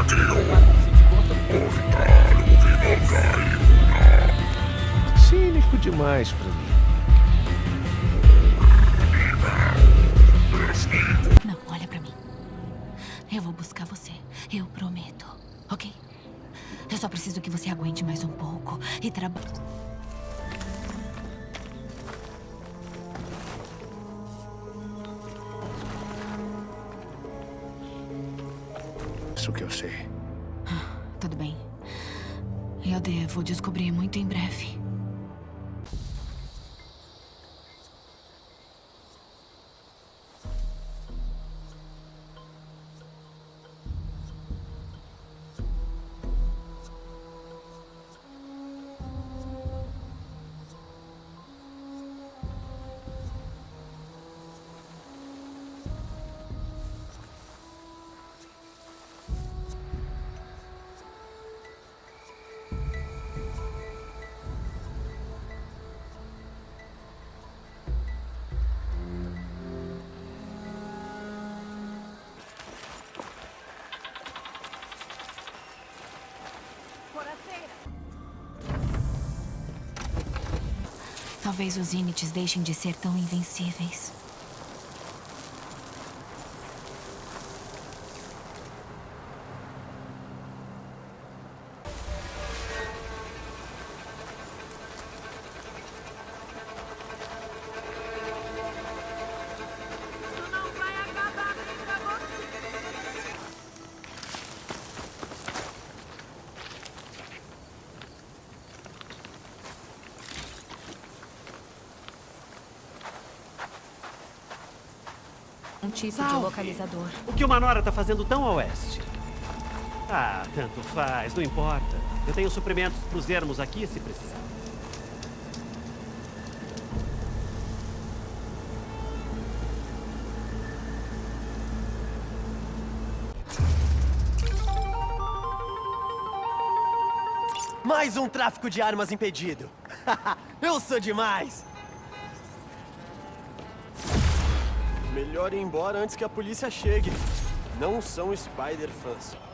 Cínico demais pra mim. Não, olha pra mim. Eu vou buscar você. Eu prometo. Ok? Eu só preciso que você aguente mais um pouco e trabalhe. Isso que eu sei. Tudo bem. Eu devo descobrir muito em breve. Talvez os Inites deixem de ser tão invencíveis. Um tipo de localizador. O que o Manora tá fazendo tão a oeste? Ah, tanto faz, não importa. Eu tenho suprimentos pros ermos aqui se precisar. Mais um tráfico de armas impedido. Eu sou demais. Melhor ir embora antes que a polícia chegue. Não são Spider-fãs.